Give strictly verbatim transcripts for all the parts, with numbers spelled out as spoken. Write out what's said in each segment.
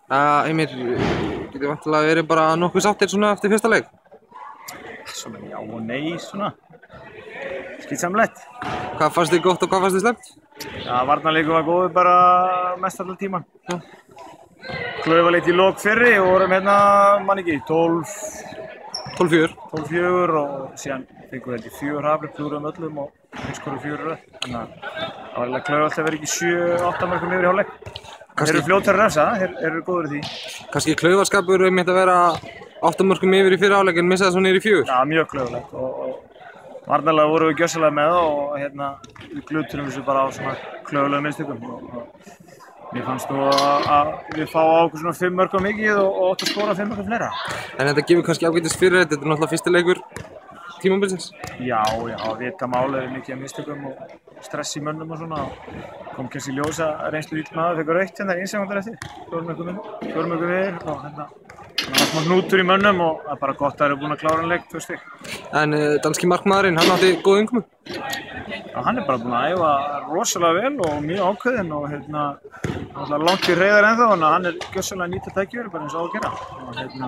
Uh, Heimir, getur vantilega verið bara nokkuð sáttir svona eftir fyrsta leik? Svona já og nei svona. Skítsamlegt. Hvað fannst þið gott og hvað fannst þið slæmt? Já, varnarleikur var góður bara mest allan tíman. Já. Klaufaleitt í lok fyrri og vorum hérna, mann ekki, tólf tólf fjögur og síðan fengum við þetta í fjögur hafri, klúruðum öllum og eins skorum fjögur röð. Þannig að það var alveg Klaufaleitt að vera ekki sjö átta mörkum yfir í hálfleik. Þeir eru fljótar að refsa, þeir eru góður í því. Kannski klaufaskapur einmitt að vera átta mörkum yfir í fyrri hálfleik en missa það svo niður í fjögur? Já, mjög klaufalegt og, og varnarlega vorum við gjörsamlega með það og hérna við gluturum þessu bara á svona klaufalegum mistökum. Og, og mér fannst nú að, að við fá á okkur svona fimm mörk á mikið og, og ótt að skora fimm mörkum fleira. En þetta gefur kannski ágætis fyrir þetta, þetta er náttúrulega fyrsti leikur tímabilsins? Já, já, vita málið mikið af mistökum og stress í mönnum og svona. Kom kannski í ljós að reynslu ill maður fekk rautt hérna eins sekúndur eftir. Fjórum mörkum yfir og hérna það var smá hnútur í mönnum og það er bara gott að þeir eru búin að klára hann leik, tvö stig. En uh, danski markmaðurinn, hann átti góð innkomu? Já, hann er bara búin að æfa rosalega vel og mjög ákveðinn og hérna alltaf langt í reiðar ennþá, þannig að hann er gjörsamlega að nýta tækifæri bara eins og á að gera. Og hérna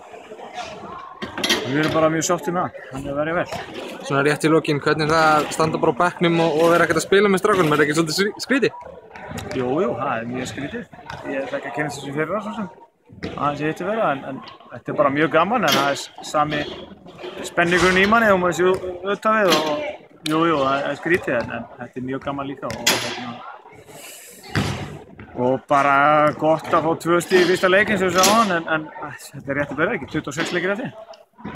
við erum bara mjög sáttir með hann, hann er verið vel. Svona rétt í lokin, hvernig er það að standa bara á bekknum og, og vera ekkert að spila með strákunum, er það ekki svolítið skrítið? Jú, jú, það er mjög skrítið. Ég þekki að kynna þessu fyrir það svo sem. Aðeins ég hitti vera, en, en þetta er bara mjög gaman, en það er sami spenningurinn í manni og maður sé auðvitað við og jú, jú, það er skrítið, en, en þetta er mjög gaman líka og, hérna, og bara gott að fá tvö stig í fyrsta leikinn sem við sáum, en, en þetta er rétt að byrja, ekki tuttugu og sex leikir eftir.